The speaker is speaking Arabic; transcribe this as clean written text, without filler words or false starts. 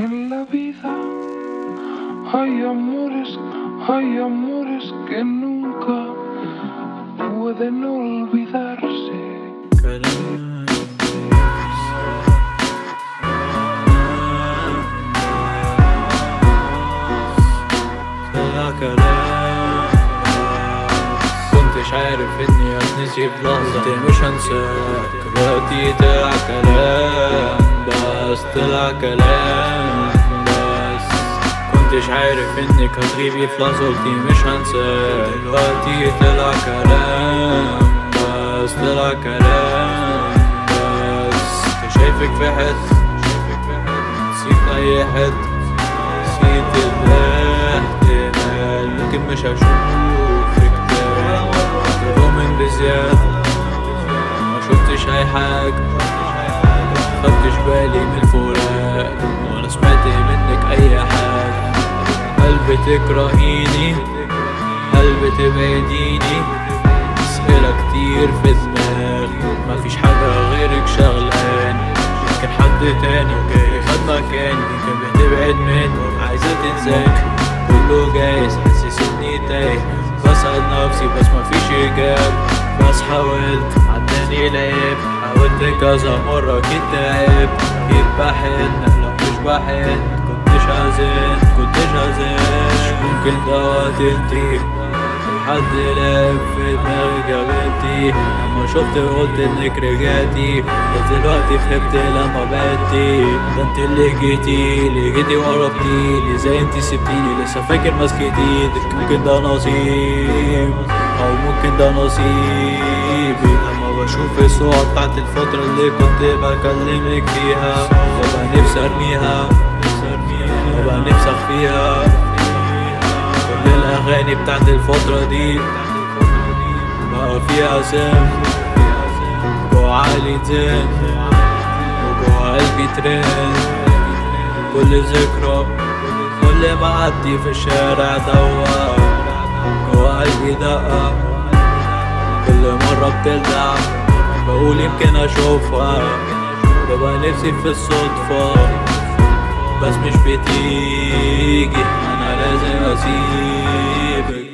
En la vida hay amores que nunca pueden olvidarse. كنتش عارف اني هتنسي في لحظة، مش هنساك دلوقتي طلع كلام بس، طلع كلام بس. كنتش عارف انك هتغيبي في لحظة، قلتي مش هنساك دلوقتي طلع كلام بس، طلع كلام بس. كنت شايفك في حتة، نسيت اي حتة، نسيت الاحتمال ممكن مش هشوفك تاني. مؤمن بزيادة ما شفتش اي حاجة، مخدتش بالي من الفراق ولا سمعت منك اي حاجة. هل بتكرهيني؟ هل بتبعديني؟ اسئلة كتير في دماغي، مفيش حاجة غيرك شغلاني. يمكن حد تاني جاي خد مكاني، يمكن بتبعد مني عايزة تنساك. كله جايز حاسس اني تايه، بسأل نفسي بس مفيش إجابة. بس حاولت عداني لعب، حاولت كذا مرة كنت تعب. أكيد بحن لو مش بحن كنتش هزن، كنتش هزن. مش ممكن دوت انتي حد لعب في دماغي جابتي. لما شفت قلت انك رجعتي، بس دلوقتي فهمت لما بعدتي. ده انت اللي جيتي وقربتيلي، زي انتي سبتيني لسه فاكر ماسكة ايدك. ممكن ده نصيب او ممكن ده نصيبي. لما بشوف الصور بتاعت الفترة اللي كنت بكلمك فيها، ببقى نفسي ارميها، ببقى نفسي اخفيها. كل الأغاني بتاعت الفترة دي بقى فيها سم، جوا عقلي تن وجوا قلبي ترن. كل ذكرى كل ما أعدي في الشارع دوا، جوا قلبي دقة. كل مرة بتلدع بقول يمكن أشوفها، ببقى نفسي في الصدفة بس مش بتيجي. أنا لازم أسيبك.